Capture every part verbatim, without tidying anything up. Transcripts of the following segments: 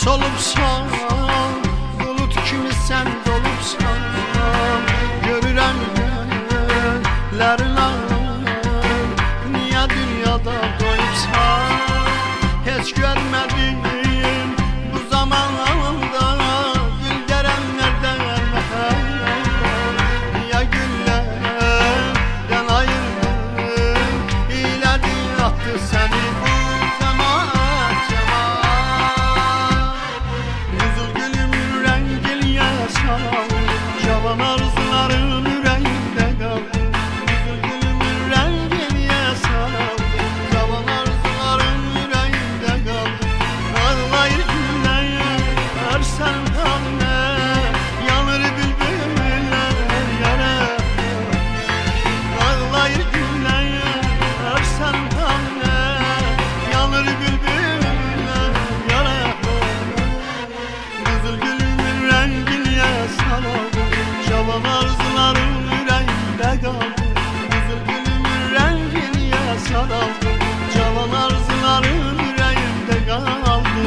solubsan, bulut kimi sən dolubsan. Görürəm gönüllərin ağır, niyə dünyada doyubsan? Heç görmədim bu zamanda gül dərənlərdən niyə güllərdən ayırdın, ilədi attı səni bu cəmaət cəmaət. Qızıl gülümün rəngin yaşar, cavan arzuların ürəyində qaldı. Qızıl gülümün rəngin yaşar, cavan arzuların ürəyində qaldı. Ağlayır güllər sən hamle, yanır bülbüller yara. Ağlayır güllər sən hamle, yanır bülbüller yara. Qızıl gülümün rəngin yaşar, cavan arzuların ürəyində qaldı. Qızıl gülümün rəngin yaşar, cavan arzuların ürəyində qaldı.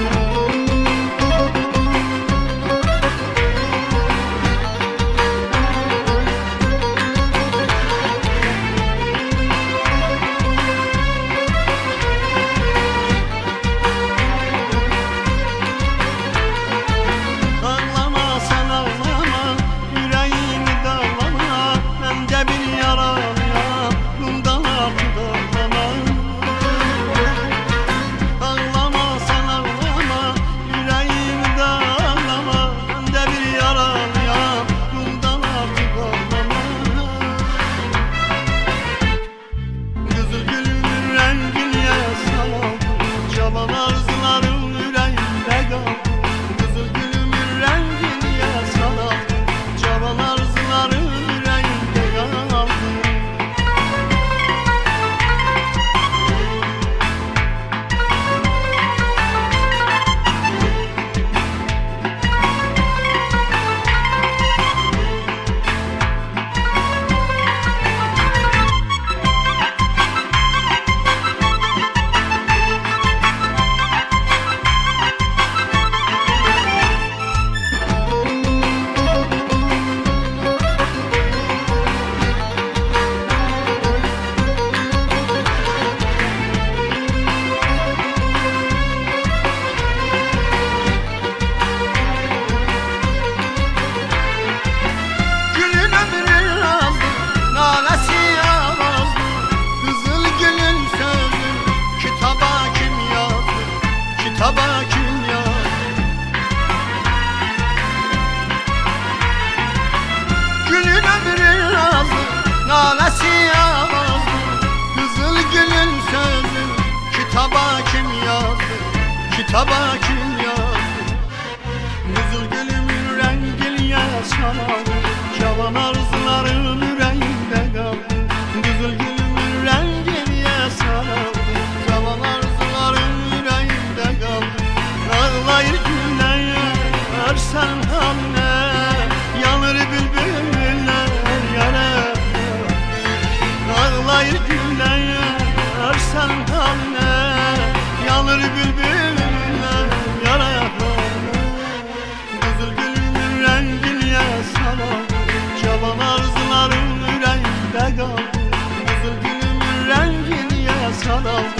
Ağlama sən ağlama, ürəyini dağlama, məndə bir yarayam, bundan artıq ağlama. Ağlama sən ağlama, ürəyini dağlama, məndə bir yarayam, bundan artıq ağlama. Qızıl gülümün rəngin yaşar, cavan arzuların ürəyində qaldı. Qızıl gülümün rəngin yaşar, cavan arzuların ürəyində qaldı. Gülün ömrü azdı, naləsi avazdı. Qızıl gülün sözü kitaba kim yazdı, kitaba kim yazdı? Gülün ömrü azdı, naləsi avazdı. Qızıl gülün sözü kitaba kim yazdı, kitaba kim yazdı? Qızıl gülümün rəngin yaşar, cavan arzuların ürəyində qaldı. Qızıl gülümün rəngin yaşar, cavan arzuların ürəyində qaldı. Ağlayır güllər sən hamle, yanır bülbüller yara. Ağlayır güllər sən hamle, yanır bülbüller yara. Qızıl gülümün rəngin yaşar, cavan arzuların ürəyində qaldı. Qızıl gülümün rəngin yaşar,